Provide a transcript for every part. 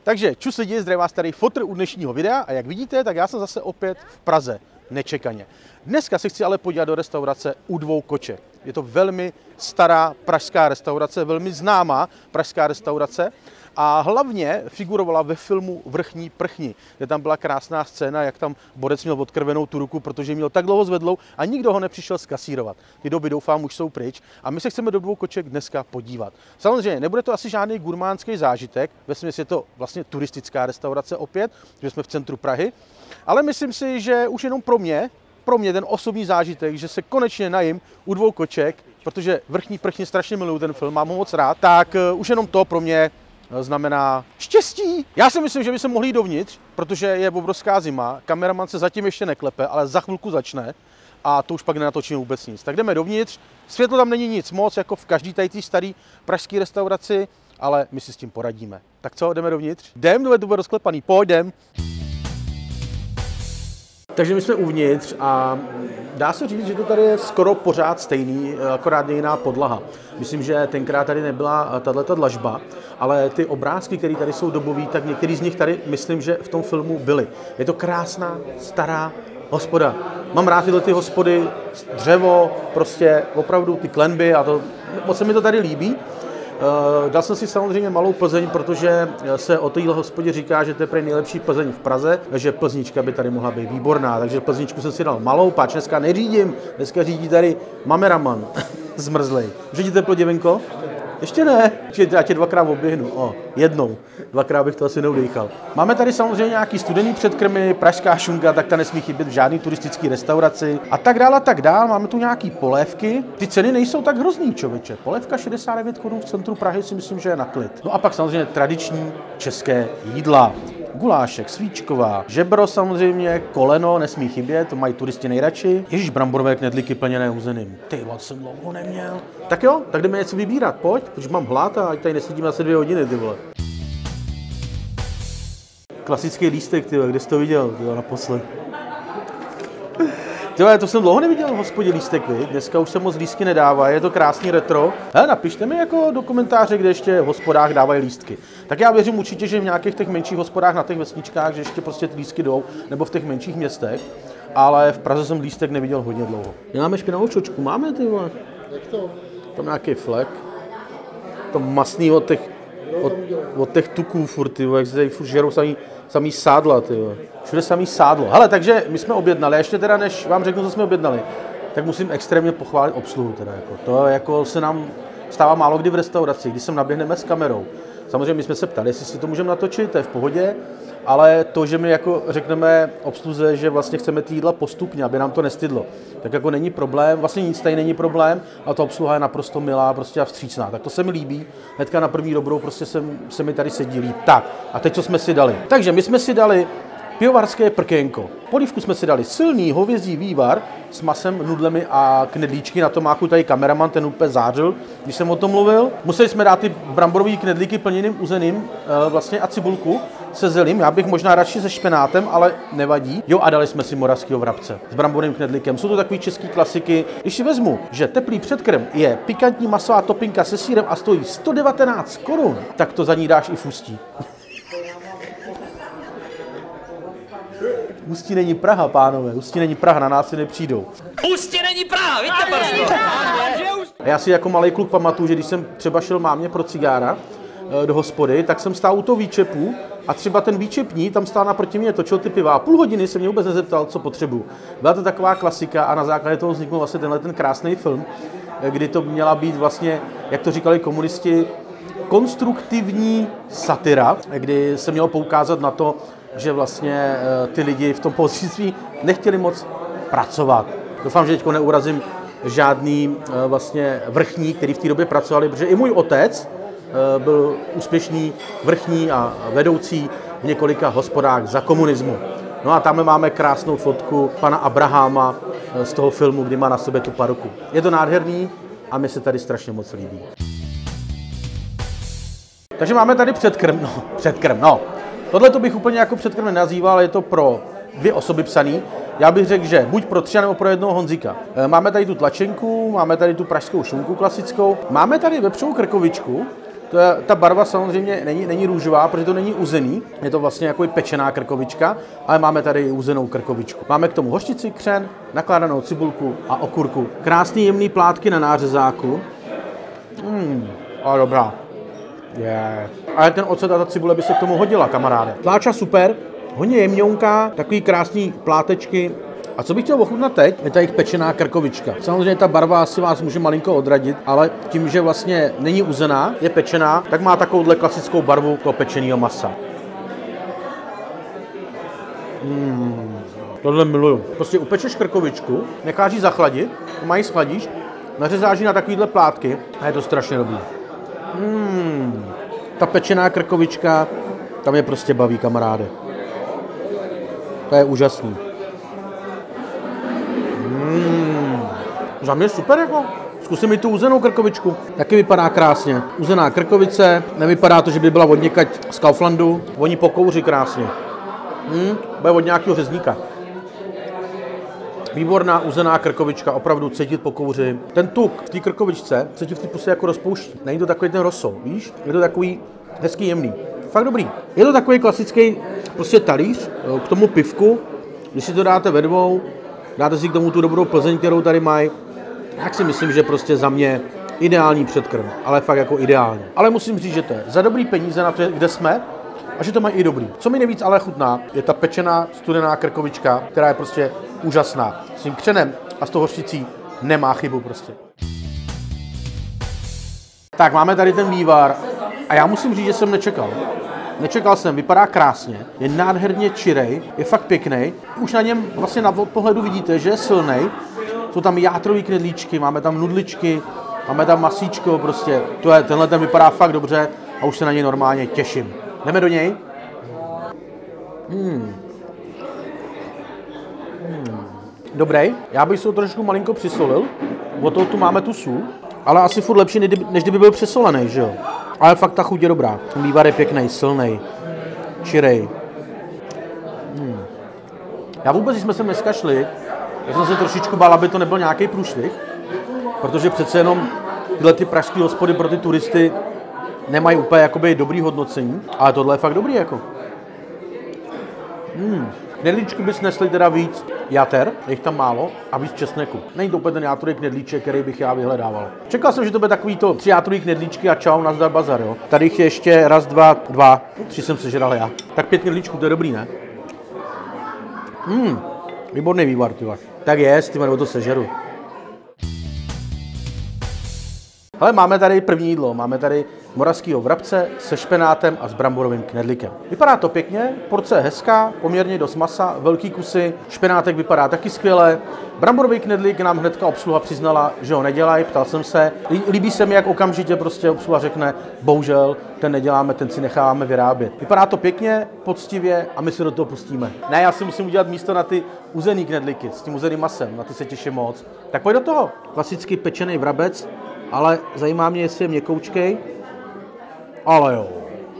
Takže čus lidi, zdravím vás tady fotr u dnešního videa a jak vidíte, tak já jsem zase opět v Praze, nečekaně. Dneska se chci ale podívat do restaurace U dvou koček. Je to velmi stará pražská restaurace, velmi známá pražská restaurace a hlavně figurovala ve filmu Vrchní prchni, kde tam byla krásná scéna, jak tam borec měl odkrvenou tu ruku, protože měl tak dlouho zvedlou a nikdo ho nepřišel zkasírovat. Ty doby doufám už jsou pryč a my se chceme do dvou koček dneska podívat. Samozřejmě nebude to asi žádný gurmánský zážitek, vesměs je to vlastně turistická restaurace opět, že jsme v centru Prahy, ale myslím si, že už jenom pro mě ten osobní zážitek, že se konečně najím U dvou koček, protože Vrchní prchni strašně miluju ten film, mám ho moc rád, tak už jenom to pro mě znamená štěstí. Já si myslím, že by se mohli jít dovnitř, protože je obrovská zima, kameraman se zatím ještě neklepe, ale za chvilku začne a to už pak nenatočíme vůbec nic. Tak jdeme dovnitř, světlo tam není nic moc, jako v každý tady té staré pražské restauraci, ale my si s tím poradíme. Tak co, jdeme dovnitř? Jdem, to bude rozklepaný, pojďem. Takže my jsme uvnitř a dá se říct, že to tady je skoro pořád stejný, akorát jiná podlaha. Myslím, že tenkrát tady nebyla tato dlažba, ale ty obrázky, které tady jsou dobový, tak některý z nich tady myslím, že v tom filmu byly. Je to krásná, stará hospoda. Mám rád tyhle ty hospody, dřevo, prostě opravdu ty klenby a to, moc se mi to tady líbí. Dal jsem si samozřejmě malou Plzeň, protože se o téhle hospodě říká, že to je prý nejlepší Plzeň v Praze, že Plznička by tady mohla být výborná, takže Plzničku jsem si dal malou, páč dneska neřídím, dneska řídí tady mameraman, zmrzlej. Řídí teplo, děvenko? Ještě ne, já tě dvakrát oběhnu, jednou, dvakrát bych to asi neudejchal. Máme tady samozřejmě nějaký studený předkrmy, pražská šunka, tak ta nesmí chybět v žádný turistický restauraci a tak dál a tak dál. Máme tu nějaký polévky, ty ceny nejsou tak hrozný, člověče. Polévka 69 korun v centru Prahy si myslím, že je na klid. No a pak samozřejmě tradiční české jídla. Gulášek, svíčková, žebro samozřejmě, koleno, nesmí chybět, to mají turisti nejradši. Ježíš, bramborové knedlíky plněné uzeným. Ty vole, jsem dlouho neměl. Tak jo, tak jdeme něco vybírat, pojď, protože mám hlad a ať tady nesedíme asi 2 hodiny, ty vole. Klasický lístek, ty vole, kde jsi to viděl, ty vole, naposled? Tyhle, to jsem dlouho neviděl v hospodě lístek, vy. Dneska už se moc lístky nedává, je to krásný retro. Hele, napište mi jako do komentáře, kde ještě v hospodách dávají lístky. Tak já věřím určitě, že v nějakých těch menších hospodách na těch vesničkách, že ještě prostě ty lístky jdou, nebo v těch menších městech. Ale v Praze jsem lístek neviděl hodně dlouho. Máme špinavou čočku, máme ty vole. Jak to? Tam nějaký flek. To masný od těch tuků furt, ty vole, jak se tady furt žerou samý sádla, ty vole. Všude samý sádlo. Hele, takže my jsme objednali, a ještě teda než vám řeknu, co jsme objednali, tak musím extrémně pochválit obsluhu teda jako. To jako se nám stává málo kdy v restauraci, když sem naběhneme s kamerou. Samozřejmě my jsme se ptali, jestli si to můžeme natočit, to je v pohodě, ale to, že my jako řekneme obsluze, že vlastně chceme ty jídla postupně, aby nám to nestydlo, tak jako není problém, vlastně nic tady není problém, a ta obsluha je naprosto milá, prostě a vstřícná. Tak to se mi líbí, hnedka na první dobrou prostě se mi tady sedí líp. Tak, a teď co jsme si dali? Takže my jsme si dali pivovarské prkénko. Polívku jsme si dali silný hovězí vývar s masem, nudlemi a knedlíčky. Na to má chuť tady kameraman, ten úplně zářil, když jsem o tom mluvil. Museli jsme dát ty bramborové knedlíky plněným uzeným vlastně a cibulku se zelím. Já bych možná radši se špenátem, ale nevadí. Jo, a dali jsme si moravského vrabce s bramborovým knedlíkem. Jsou to takové české klasiky. Když si vezmu, že teplý předkrm je pikantní masová topinka se sýrem a stojí 119 korun, tak to za ní dáš i v Ústí. Ústí není Praha, pánové, Ústí není Praha, na nás si nepřijdou. Ústí není Praha, víte prostě. A já si jako malý kluk pamatuju, že když jsem třeba šel mámě pro cigára do hospody, tak jsem stál u toho výčepu a třeba ten výčepní tam stál naproti mě, točil ty piva a půl hodiny se mě vůbec nezeptal, co potřebuju. Byla to taková klasika a na základě toho vznikl vlastně ten krásný film, kdy to měla být vlastně, jak to říkali komunisti, konstruktivní satira, kdy se mělo poukázat na to, že vlastně ty lidi v tom pohostinství nechtěli moc pracovat. Doufám, že teďko neurazím žádný vlastně vrchní, který v té době pracovali, protože i můj otec byl úspěšný vrchní a vedoucí v několika hospodách za komunismu. No a tam máme krásnou fotku pana Abrahama z toho filmu, kdy má na sobě tu paruku. Je to nádherný a mi se tady strašně moc líbí. Takže máme tady předkrm, no. Tohle to bych úplně jako předkrm nenazýval, je to pro 2 osoby psaný. Já bych řekl, že buď pro 3 nebo pro 1 Honzíka. Máme tady tu tlačenku, máme tady tu pražskou šunku klasickou, máme tady vepřovou krkovičku, Ta barva samozřejmě není růžová, protože to není uzený. Je to vlastně jako pečená krkovička, ale máme tady i uzenou krkovičku. Máme k tomu hořčici, křen, nakládanou cibulku a okurku. Krásný jemný plátky na nářezáku. Ale dobrá. Ale ten ocet a ta cibule by se k tomu hodila, kamaráde. Tláča super, hodně jemňounká, takový krásný plátečky. A co bych chtěl ochutnat teď, je ta jejich pečená krkovička. Samozřejmě ta barva asi vás může malinko odradit, ale tím, že vlastně není uzená, je pečená, tak má takovouhle klasickou barvu toho pečeného masa. Tohle miluju. Prostě upečeš krkovičku, necháš ji zachladit, mají schladíš, nařezáš ji na takovýhle plátky a je to strašně dobrý. Ta pečená krkovička, tam je prostě baví, kamaráde. To je úžasný. Za mě super, jako. Zkusím i tu uzenou krkovičku. Taky vypadá krásně. Uzená krkovice, nevypadá to, že by byla od někať z Kauflandu. Voní po kouři krásně. Bude od nějakého řezníka. Výborná uzená krkovička, opravdu cítit po kouři. Ten tuk v té krkovičce se ti v té puse jako rozpouští. Není to takový ten rosol, víš? Je to takový hezký, jemný. Fakt dobrý. Je to takový klasický prostě talíř k tomu pivku. Když si to dáte ve dvou, dáte si k tomu tu dobrou Plzeň, kterou tady mají, tak si myslím, že prostě za mě ideální předkrm, ale fakt jako ideální. Ale musím říct, že to je za dobrý peníze na to, kde jsme, a že to mají i dobrý. Co mi nejvíc ale chutná, je ta pečená studená krkovička, která je prostě úžasná. S tím křenem a s tou hořčicí nemá chybu prostě. Tak, máme tady ten vývar a já musím říct, že jsem nečekal. Nečekal jsem, vypadá krásně, je nádherně čirej, je fakt pěkný. Už na něm vlastně na pohledu vidíte, že je silnej. Jsou tam játrový knedlíčky, máme tam nudličky, máme tam masíčko, prostě. Tenhle ten vypadá fakt dobře a už se na něj normálně těším. Jdeme do něj? Dobrý, já bych se ho trošku malinko přisolil, od toho tu máme tu sůl, ale asi furt lepší, než kdyby byl přesolený, že jo? Ale fakt ta chuť je dobrá. Ten vývar je pěkný, silný, čirej. Já vůbec, když jsme sem dneska šli, já jsem se trošičku bál, aby to nebyl nějaký průšvih, protože přece jenom tyhle ty pražské hospody pro ty turisty nemají úplně jakoby dobrý hodnocení, ale tohle je fakt dobrý jako. Knedlíčky by snesly teda víc jater, je jich tam málo, a víc česneku. Není to úplně ten játrový knedlíček, který bych já vyhledával. Čekal jsem, že to bude takovýto 3 játrový knedlíčky a čau, nazdar bazar, jo. Tady jich je ještě raz, dva, 3 jsem sežral já. Tak 5 knedlíčků, to je dobrý, ne? Výborný vývar, tyva. Tak jest, nebo to sežeru. Ale máme tady první jídlo, máme tady moravského vrabce se špenátem a s bramborovým knedlíkem. Vypadá to pěkně, porce je hezká, poměrně dost masa, velký kusy, špenátek vypadá taky skvěle. Bramborový knedlík nám hnedka obsluha přiznala, že ho nedělají, ptal jsem se. Líbí se mi, jak okamžitě prostě obsluha řekne, bohužel, ten neděláme, ten si necháváme vyrábět. Vypadá to pěkně, poctivě a my se do toho pustíme. Ne, já si musím udělat místo na ty uzený knedlíky s tím uzeným masem, na ty se těším moc. Tak pojď do toho. Klasicky pečený vrabec. Ale zajímá mě, jestli je měkoučkej. Ale jo.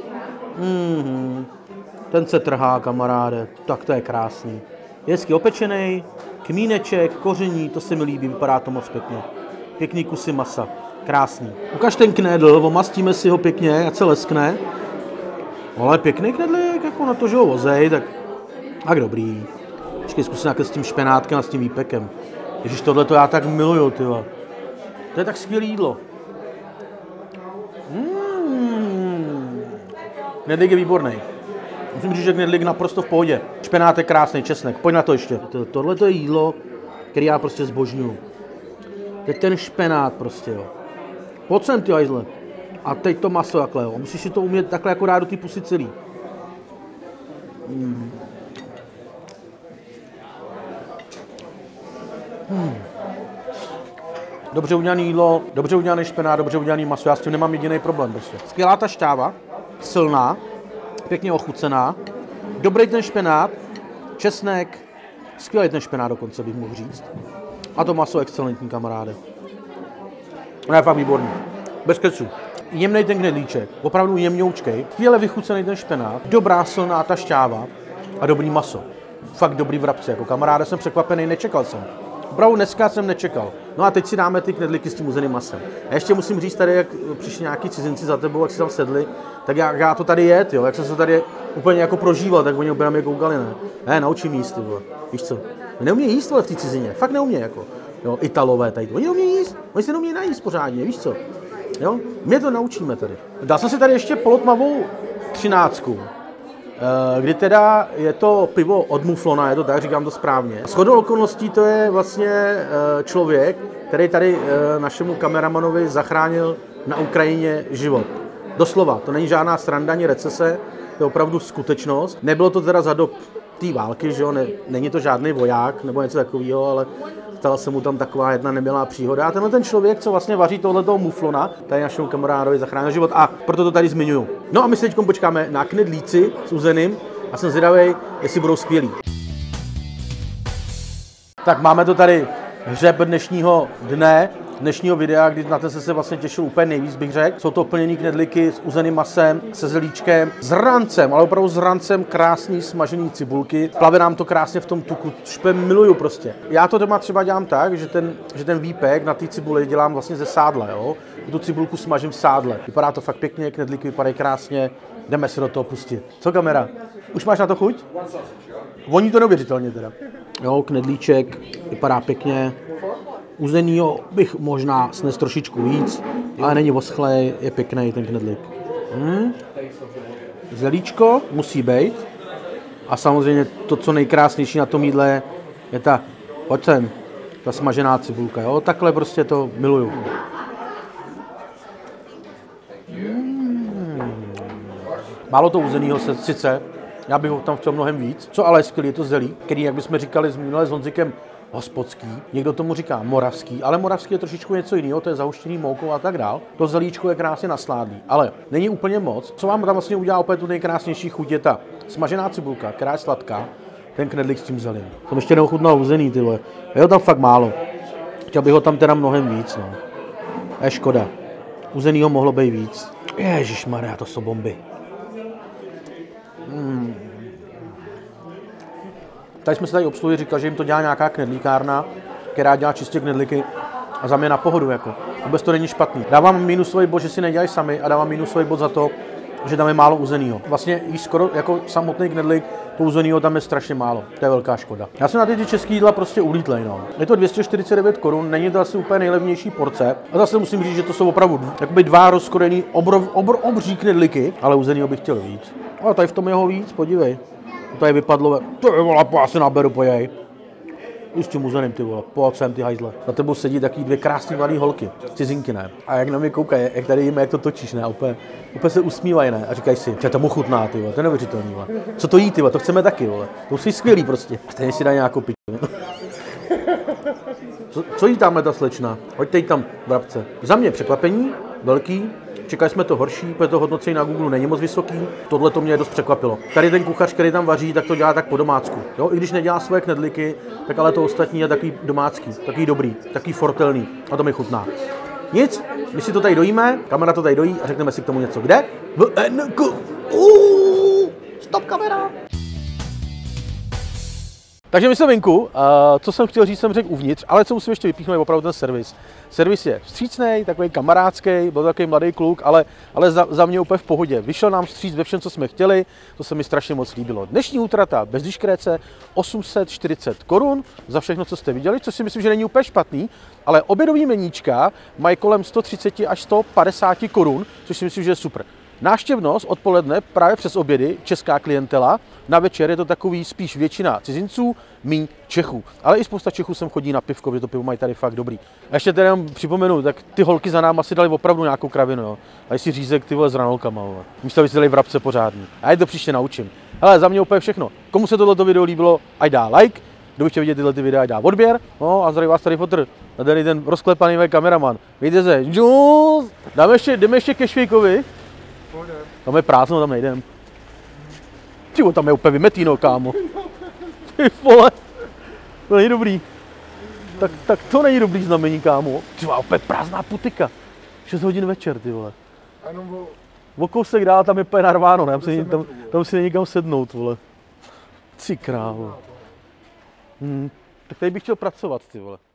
Ten se trhá, kamaráde. Tak to je krásný. Je hezky opečený, kmíneček, koření, to se mi líbí, vypadá to moc pěkně. Pěkný kusy masa. Krásný. Ukaž ten knedl, omastíme si ho pěkně, ať se leskne. Ale pěkný knedlík, jako na to, že ho vozej, tak dobrý. Počkej, zkusím s tím špenátkem a s tím výpekem. Ježiš, tohle to já tak miluju, tyva. To je tak skvělé jídlo. Knedlík je výborný. Musím říct, že knedlík naprosto v pohodě. Špenát je krásný, česnek. Pojď na to ještě. Tohle to je jídlo, který já prostě zbožňuju. Teď ten špenát prostě, jo. Pojď sem, ty hajzle. A teď to maso takhle, jo. Musíš si to umět takhle jako dát do té pusy celý. Dobře udělané jídlo, dobře udělaný špenát, dobře udělaný maso, já s tím nemám jediný problém prostě. Skvělá ta šťáva, silná, pěkně ochucená, dobrý ten špenát, česnek, skvělý ten špenát dokonce bych mohl říct. A to maso excelentní, kamaráde. No je fakt výborný, bez keců. Jemnej ten knedlíček, opravdu jemňoučkej, skvěle vychucený ten špenát, dobrá silná ta šťáva a dobrý maso. Fakt dobrý vrabce, jako kamaráde jsem překvapený, nečekal jsem. Opravdu dneska jsem nečekal. No a teď si dáme ty knedlíky s tím uzeným masem. A ještě musím říct tady, jak přišli nějaký cizinci za tebou, jak si tam sedli, tak já to tady jet, jo, jak jsem se tady úplně jako prožíval, tak oni úplně na mě koukali, ne, naučím jíst, ty vole. Víš co? Neumějí jíst, ale v té cizině, fakt neumějí, jako. Jo, Italové tady, oni neumějí jíst, oni se neumějí najíst pořádně, víš co? Jo, my to naučíme tady. Dal jsem si tady ještě polotmavou 13, kdy teda je to pivo od Muflona, je to tak, říkám to správně. Shodou okolností to je vlastně člověk, který tady našemu kameramanovi zachránil na Ukrajině život. Doslova, to není žádná sranda ani recese, to je opravdu skutečnost. Nebylo to teda za dob té války, že jo, není to žádný voják nebo něco takového, ale stala se mu tam taková jedna nemilá příhoda. A tenhle ten člověk, co vlastně vaří tohletoho Muflona, tady našemu kamarádovi zachránil život a proto to tady zmiňuju. No a my se teď počkáme na knedlíci s uzeným a jsem zvědavý, jestli budou skvělí. Tak máme to tady hřeb dnešního dne, dnešního videa, kdy na ten se vlastně těšil úplně nejvíc, bych řekl. Jsou to plněný knedlíky s uzeným masem, se zelíčkem, s rancem, ale opravdu s rancem krásný smažený cibulky. Plave nám to krásně v tom tuku, špe miluju prostě. Já to doma třeba dělám tak, že ten výpek na té cibuli dělám vlastně ze sádle, jo. Tu cibulku smažím v sádle. Vypadá to fakt pěkně, knedlíky vypadají krásně. Jdeme se do toho pustit. Co kamera? Už máš na to chuť? Voní to neuvěřitelně teda. Jo, knedlíček vypadá pěkně. Uzenýho bych možná snes trošičku víc, ale není oschlej, je pěkný ten knedlík. Zelíčko musí být. A samozřejmě to, co nejkrásnější na tom jídle, je ta, pojď sem, ta smažená cibulka. Jo? Takhle prostě to miluju. Málo to uzenýho sice, já bych ho tam chtěl mnohem víc. Co ale je skvělý, je to zelí, který, jak bychom říkali minule s Honzikem, hospodský, někdo tomu říká moravský, ale moravský je trošičku něco jiného, to je zahuštěný moukou a tak dál. To zelíčko je krásně nasládlý, ale není úplně moc. Co vám tam vlastně udělá opět tu nejkrásnější chuť, je ta smažená cibulka, která je sladká, ten knedlík s tím zelím. Jsem ještě neochutnal uzený, ty vole. Je ho tam fakt málo. Chtěl bych ho tam teda mnohem víc, no. Je škoda. Uzenýho mohlo být víc. Ježišmarja, to jsou bomby. Tady jsme se tady obsluhli, říkal, že jim to dělá nějaká knedlíkárna, která dělá čistě knedlíky a za mě na pohodu, jako. Vůbec to není špatný. Dávám minusový bod, že si nedělají sami a dávám minusový bod za to, že tam je málo uzenýho. Vlastně jí skoro jako samotný knedlík, to uzenýho tam je strašně málo. To je velká škoda. Já jsem na ty český jídla prostě ulítlej, no. Je to 249 korun, není to asi úplně nejlevnější porce. A zase musím říct, že to jsou opravdu jakoby dva rozkorený obří knedlíky, ale uzenýho bych chtěl víc. Ale tady v tom jeho víc, podívej. Tady vypadlo, ty vole, já si naberu, pojej. I s tím uzeným, ty vole, pojď sem, ty hajzle. Za tebou sedí taky dvě krásné mladé holky, cizinky, ne? A jak na mě koukají, jak tady jíme, jak to točíš, ne? Úplně se usmívají, ne? A říkají si, že tomu chutná, ty vole, to je neuvěřitelný, vole. Co to jí, ty vole, to chceme taky, vole. To jsou skvělý prostě. A stejně si dají nějakou piču. Co jí tamhle ta slečna? Hoďte jí tam, vrabce. Za mě překvapení, velký. Čekali jsme to horší, protože to hodnocení na Google není moc vysoký. Tohle to mě dost překvapilo. Tady ten kuchař, který tam vaří, tak to dělá tak po domácku. Jo, i když nedělá svoje knedlíky, tak ale to ostatní je takový domácký, takový dobrý, takový fortelný. A to mi chutná. Nic, my si to tady dojíme, kamera to tady dojí a řekneme si k tomu něco. Kde? Stop kamera! Takže myslím, Vinku, co jsem chtěl říct, jsem řekl uvnitř, ale co musím ještě vypíchnout, je opravdu ten servis. Servis je vstřícný, takový kamarádský, byl takový mladý kluk, ale za mě úplně v pohodě. Vyšel nám vstříc ve všem, co jsme chtěli, to se mi strašně moc líbilo. Dnešní útrata bez diškréce 840 korun za všechno, co jste viděli, což si myslím, že není úplně špatný, ale obědový meníčka mají kolem 130 až 150 korun, což si myslím, že je super. Návštěvnost odpoledne právě přes obědy, česká klientela, na večer je to takový spíš většina cizinců, míň Čechů. Ale i spousta Čechů sem chodí na pivko, protože to pivo mají tady fakt dobrý. A ještě tedy jenom připomenu, tak ty holky za náma si dali opravdu nějakou kravinu, jo. A si řízek ty vole s ranolkama, vole. Místo aby si dali vrabce pořádný. A já to příště naučím. Hele, za mě úplně všechno. Komu se tohleto video líbilo, ať dá like, kdo by chtěl vidět tyhle videa, ať dá odběr. No a zdraví vás tady Fotr. A tady ten rozklepaný kameraman. Víte se, jdeme ještě ke Švejkovi. Tam je prázdno, tam nejdem. Tyjo, tam je úplně vymetýno, kámo. Ty vole, to není dobrý. Tak to není dobrý znamení, kámo. Tyjo, úplně prázdná putika. 6 hodin večer, ty vole. O kousek dál, tam je úplně narváno, ne? Tam si není kam sednout, vole. Ty krávo. Tak tady bych chtěl pracovat, ty vole.